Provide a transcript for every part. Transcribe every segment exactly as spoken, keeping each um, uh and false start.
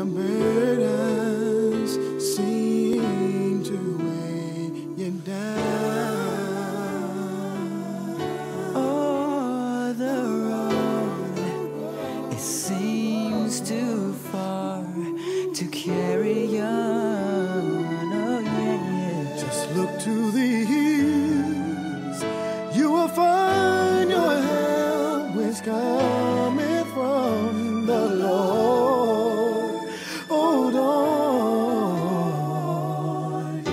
their burdens seem to weigh you down. Oh, the road, it seems too far to carry on. Oh, yeah, yeah. Just look to the hills, you will find your help is coming from the Lord. Oh, Lord,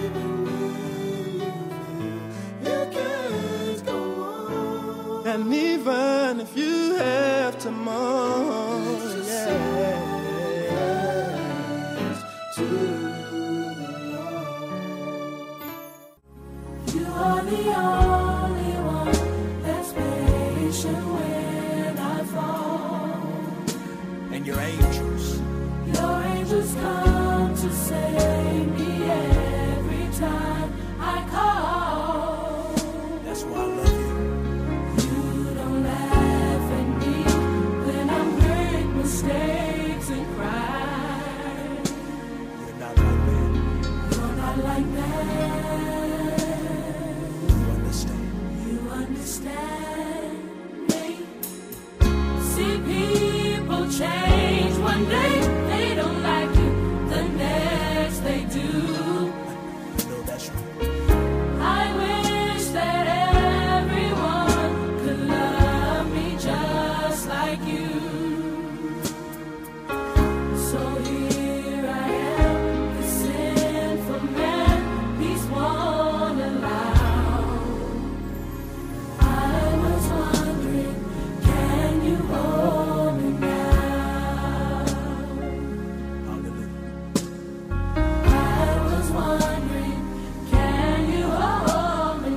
you can't go on. And even if you have tomorrow, yeah, to you are the only one that's patient when I fall. And your angels, Your angels come to save me every time I call. that's why I love you. You don't laugh at me when I make mistakes and cry. You're not like that. You're not like that. You understand. You understand me. See people change one day, they don't like you, the next they do. You know that's right. I wish that everyone could love me just like you. So here I am, the sinful man, peace won't allow. I was wondering, can you hold me now? Hallelujah. I was wondering, can you hold me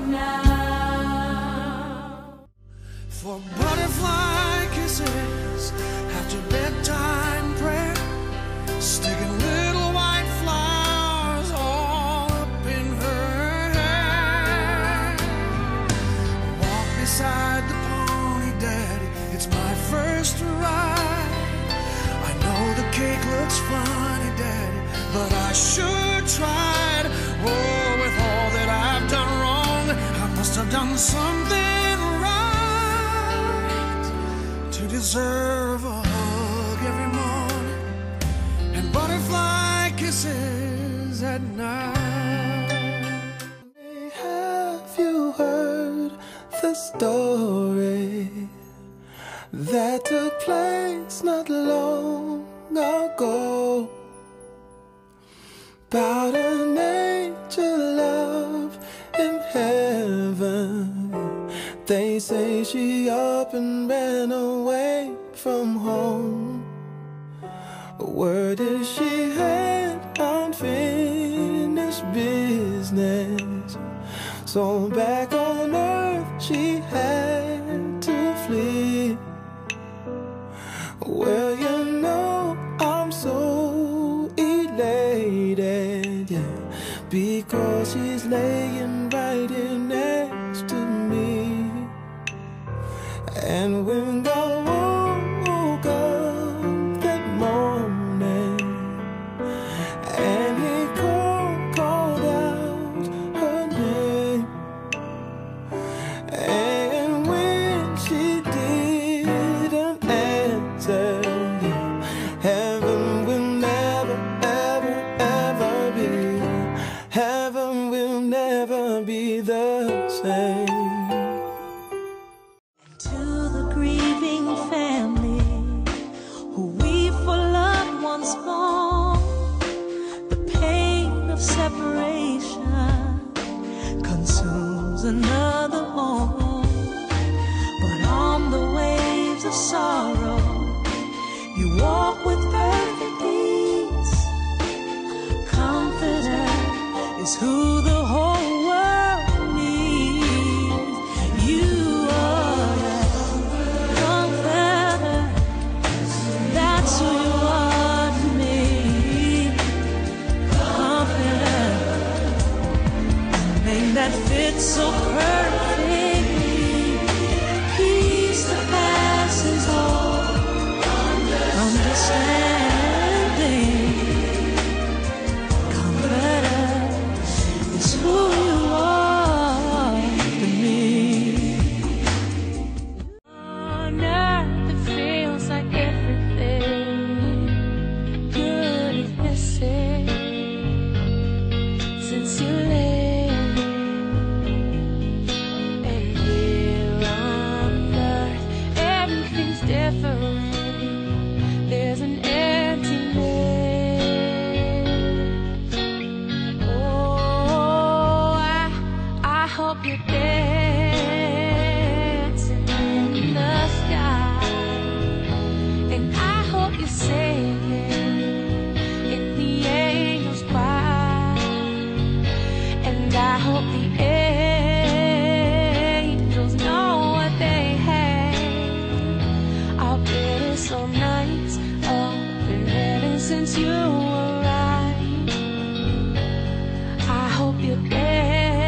now? for butterfly kisses after bedtime prayer, sticking little white flowers all up in her hair. Walk beside the pony, Daddy, it's my first ride. I know the cake looks funny, Daddy, but I sure tried. Oh, with all that I've done wrong, I must have done something right to deserve a hug every morning and butterfly kisses at night. Have you heard the story that took place not long ago about an angel love in heaven? They say she up and ran away from home. Word is she had unfinished business, so back on earth she had to flee. Well, you know I'm so elated, yeah, because she's laying right here next to me. And when God woke up that morning and he called, called out her name, and when she didn't answer, heaven will never, ever, ever be, heaven will never be the same. To the grieving family who weep for loved ones gone, the pain of separation consumes another home. But on the waves of sorrow, you walk with perfect peace. Confident is who the whole world needs. You are the comforter, that's who you are to me. Confident, the name that fits so perfectly. Peace that passes all understanding. once you arrive, I hope you're there.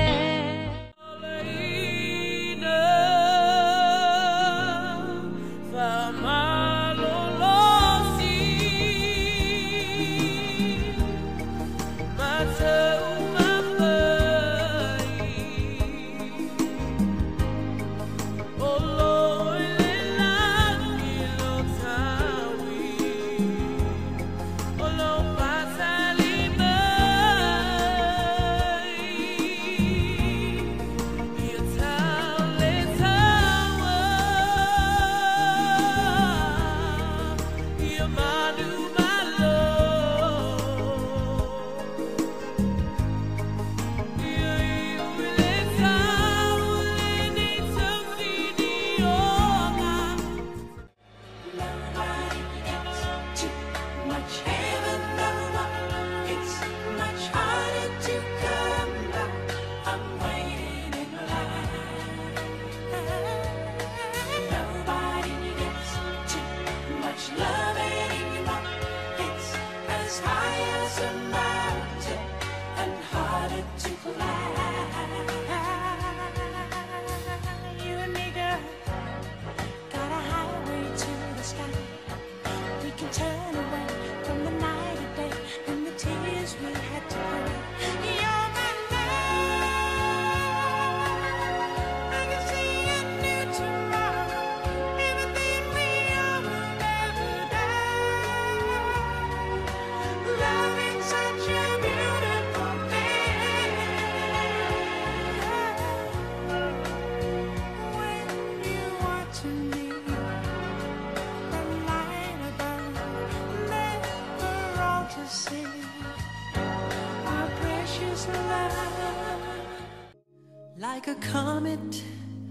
Like a comet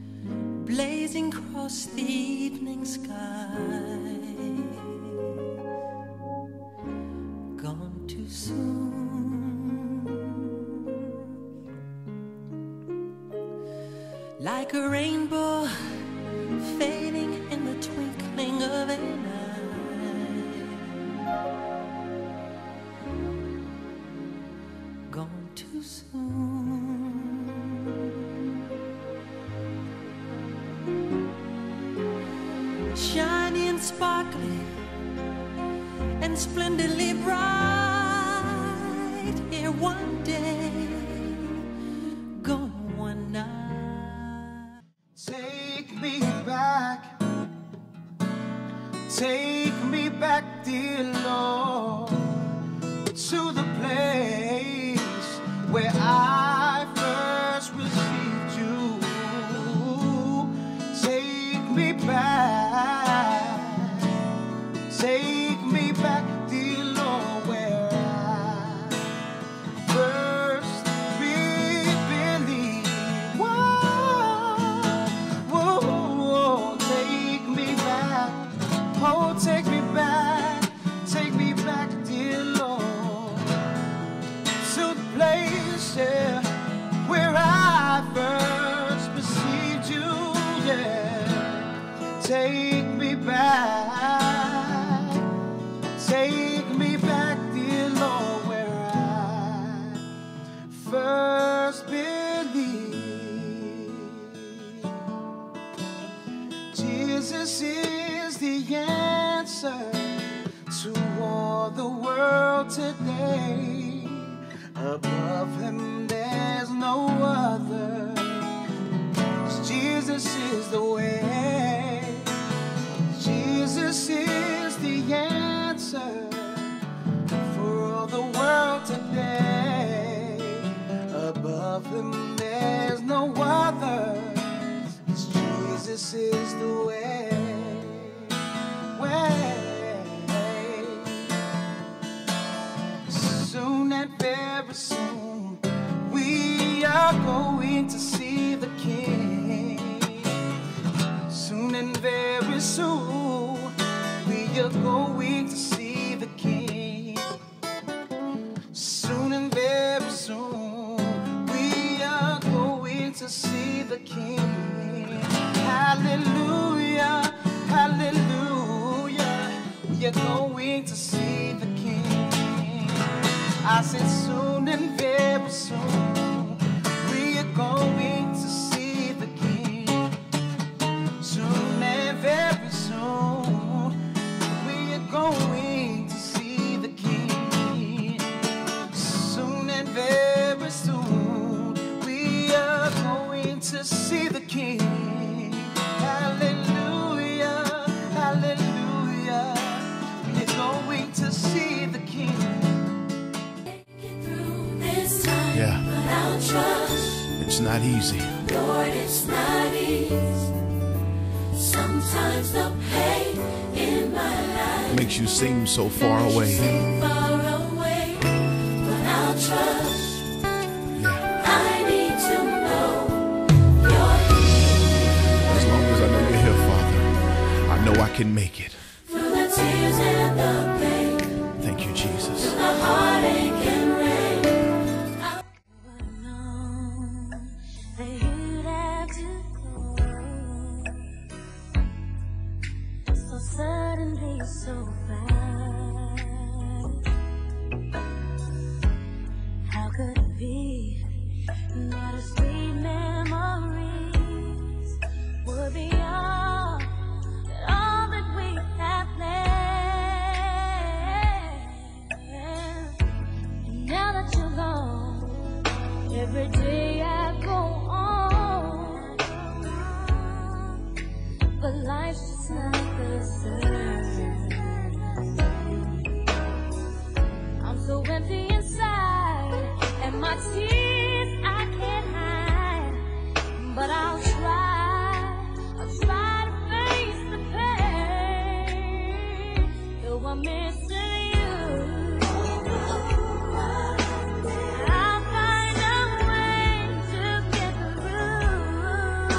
blazing across the evening sky, gone too soon. Like a rainbow fading in the twinkling of an eye, gone too soon. Shiny and sparkly and splendidly bright, here one day, gone one night. Take me back, take me back, dear Lord, to the place where I first received you. Take me back, take me back, dear Lord, where I first believed. Whoa, whoa, whoa, take me back, oh, take me back, take me back, dear Lord, to the place, yeah, where I first received you, yeah. Take me back, take me back, dear Lord, where I first believed. Jesus is the answer to all the world today. Above him there's no other. Jesus is the way. Jesus is the answer for all the world today. Above him there's no other. Jesus is the way. Way. Soon and very soon we are going to see the King. Soon and very soon we are going to see the King. Soon and very soon we are going to see the King. Hallelujah, hallelujah. We we are going to see the King. I said soon and very soon, we are going to see the King. Soon and very soon, we are going to see the King. Soon and very soon, we are going to see the King. Hallelujah, hallelujah, we are going to see the King. This time Yeah. without trust, It's not easy. Lord, it's not easy. Sometimes the pain in my life Makes you seem so far away. seem far away. Without trust, Yeah. I need to know you're here. As long as I know you're here, Father, I know I can make it. Through the tears and the pain, Thank you, Jesus. the heartache and rain. That you'd have to go so suddenly, so fast. How could it be that our sweet memories would be all that all that we have left? And now that you're gone, every day I go on, but life's just not the same. I'm so empty inside, and my tears I can't hide. But I'll try, I'll try to face the pain. Though I'm missing you, I'll find a way to get through.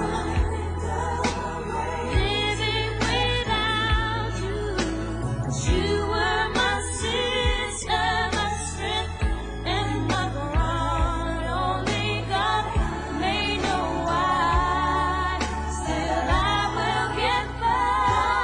Living without you, 'cause you were my sister, my strength, and my ground. Only God may know why. Still, I will get by.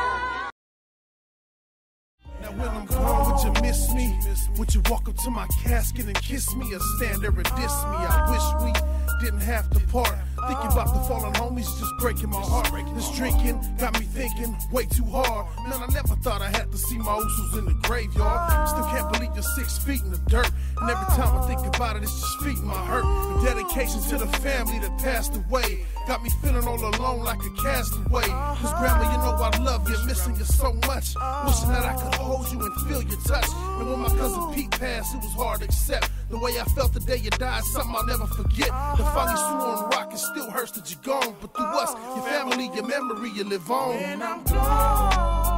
Now when I'm gone, would you miss me? Would you walk up to my casket and kiss me, or stand there and diss me? I wish we didn't have to part. Thinking about the fallen homies just breaking my heart. This drinking got me thinking way too hard. Man, I never thought I had to see my usos in the graveyard. Still can't believe you're six feet in the dirt. And every time I think about it, it's just feeding my hurt. The dedication to the family that passed away got me feeling all alone like a castaway. Cause grandma, you know I love you, missing you so much. Wishing that I could hold you and feel your touch. And when my cousin Pete passed, it was hard to accept. The way I felt the day you died, something I'll never forget. The finally swore on rock, it still hurts that you're gone. But through us, your family, your memory, you live on. When I'm gone,